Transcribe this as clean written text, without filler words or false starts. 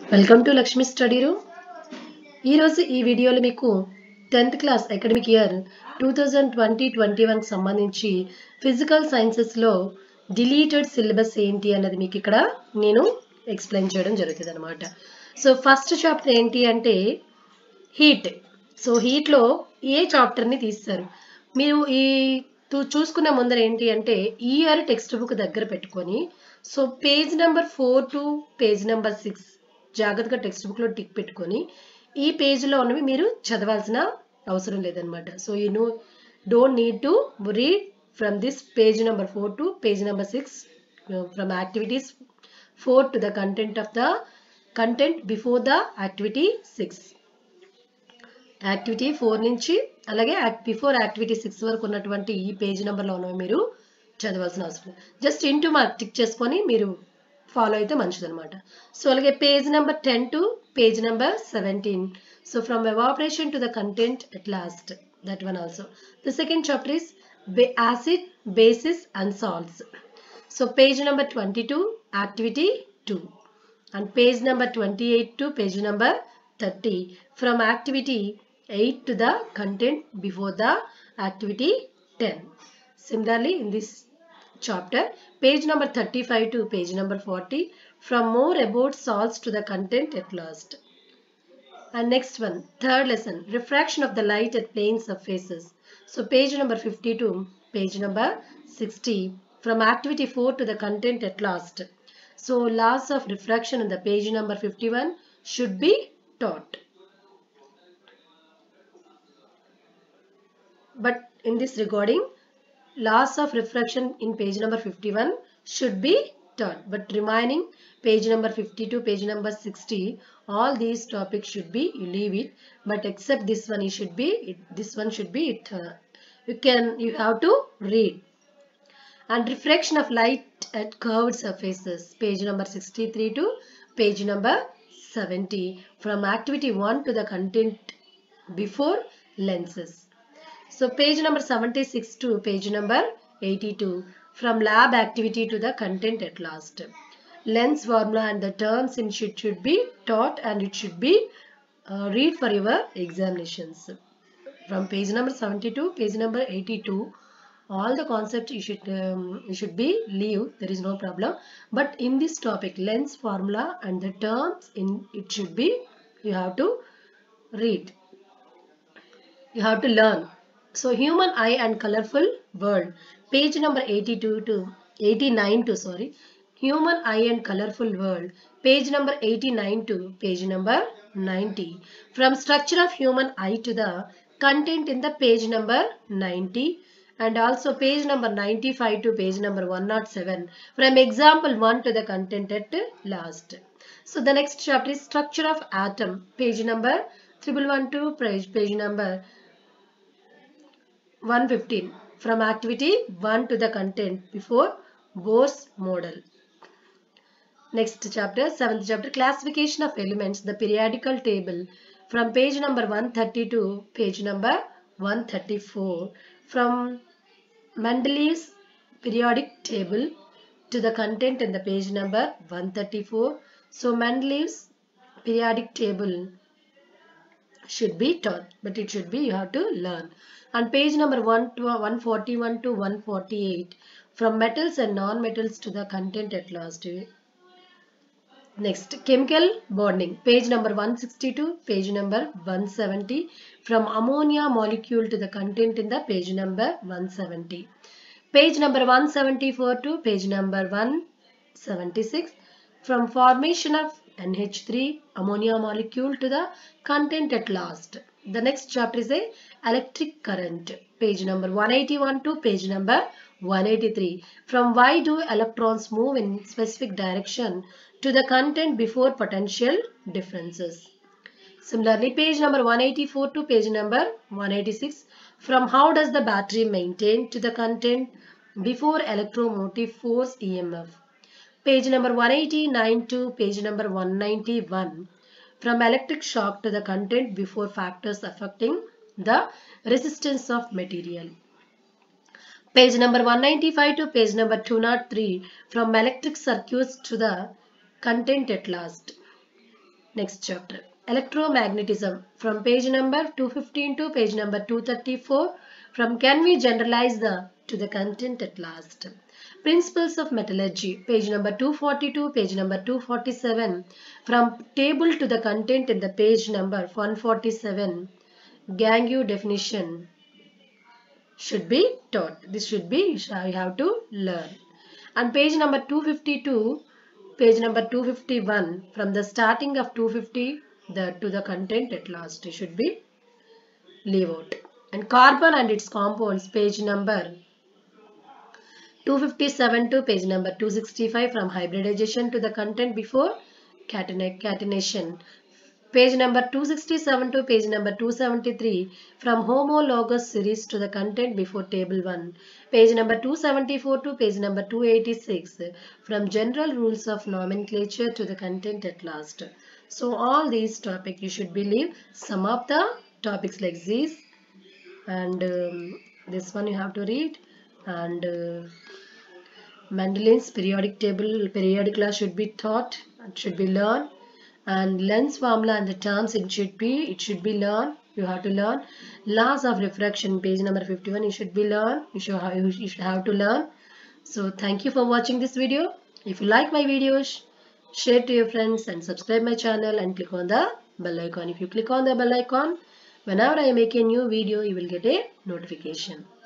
Welcome to Lakshmi study room. ఈరోజు ఈ వీడియోలో మీకు 10th క్లాస్ అకాడమిక్ ఇయర్ 2020-21కి సంబంధించి ఫిజికల్ సైన్సెస్లో డిలీటెడ్ సిలబస్ ఏంటి అన్నది మీకు ఇక్కడ నేను ఎక్స్ప్లెయిన్ చేయడం జరుగుతుంది అనమాట. సో ఫస్ట్ చాప్టర్ ఏంటి అంటే హీట్. సో హీట్లో ఏ చాప్టర్ని తీస్తారు మీరు ఈ చూసుకున్న ముందర ఏంటి అంటే ఈ ఇయర్ టెక్స్ట్ బుక్ దగ్గర పెట్టుకొని so page number 4 to page number 6 జాగ్రత్తగా టెక్స్ట్ బుక్లో టిక్ పెట్టుకొని ఈ పేజ్లో ఉన్నవి మీరు చదవాల్సిన అవసరం లేదనమాట. So you don't need to read from this page number 4 to page number 6 from activities 4 to the content of the content before the activity 6. Activity 4 నుంచి అలాగే బిఫోర్ యాక్టివిటీ 6 వరకు ఉన్నటువంటి ఈ పేజ్ నెంబర్లో ఉన్నవి మీరు చదవాల్సిన అవసరం. జస్ట్ ఇంటూ మార్క్ టిక్ చేసుకొని మీరు ఫాలో అయితే మంచిదన్నమాట. సో అలాగే page number 10 to page number 17. So from evaporation to the content at last, that one also. The second chapter is acid, bases and salts. So page number 22 activity 2 and page number 28 to page number 30 from activity 8 to the content before the activity 10. Similarly in this chapter page number 35 to page number 40 from more about salts to the content at last. And next one, third lesson, refraction of the light at plane surfaces. So page number 52 page number 60 from activity 4 to the content at last. So laws of refraction in the page number 51 should be taught. But in this recording, laws of refraction in page number 51 should be taught, but remaining page number 52 page number 60 all these topics should be, you leave it, but except this one you should be this one should be you have to read. And refraction of light at curved surfaces page number 63 to page number 70 from activity 1 to the content before lenses. So page number 76 to page number 82 from lab activity to the content at last. Lens formula and the terms in should be taught and it should be read for your examinations. From page number 72 page number 82 all the concepts you should be leave, there is no problem, but in this topic lens formula and the terms in it should be you have to read, you have to learn. So human eye and colorful world page number 82 to 89 to human eye and colorful world page number 89 to page number 90 from structure of human eye to the content in the page number 90 and also page number 95 to page number 107 from example 1 to the content at last. So the next chapter is structure of atom page number 111 to page number 115 from activity 1 to the content before Bohr's model. Next chapter, 7th chapter, classification of elements, the periodical table from page number 130 to page number 134 from Mendeleev's periodic table to the content in the page number 134. So Mendeleev's periodic table should be taught, but it should be you have to learn. And page number 141 to 148 from metals and non-metals to the content at last. Next, chemical bonding page number 162 page number 170 from ammonia molecule to the content in the page number 170. Page number 174 to page number 176 from formation of NH3 ammonia molecule to the content at last. The next chapter is a electric current page number 181 to page number 183 from why do electrons move in specific direction to the content before potential differences. Similarly page number 184 to page number 186 from how does the battery maintain to the content before electromotive force EMF. Page number 189 to page number 191 from electric shock to the content before factors affecting the resistance of material. Page number 195 to page number 203 from electric circuits to the content at last. Next chapter, electromagnetism, from page number 215 to page number 234. From can we generalize to the content at last. Principles of metallurgy, page number 242, page number 247. From table to the content in the page number 147. Gangue definition should be taught. This should be, you have to learn. And page number 252, page number 251, from the starting of 250 to the content at last, it should be leave out. And carbon and its compounds, page number 257 to page number 265, from hybridization to the content before catenation. Page number 267 to page number 273, from homologous series to the content before table 1. Page number 274 to page number 286, from general rules of nomenclature to the content at last. So all these topics you should believe. Some of the topics like this, and this one you have to read, and Mendelin's periodic table, periodic law should be taught, it should be learned. And Lenz's formula and the terms it should be learned. You have to learn. Laws of refraction, page number 51, you should be learned. You should have to learn. So thank you for watching this video. If you like my videos, share to your friends and subscribe my channel and click on the bell icon. If you click on the bell icon, whenever I make a new video, you will get a notification.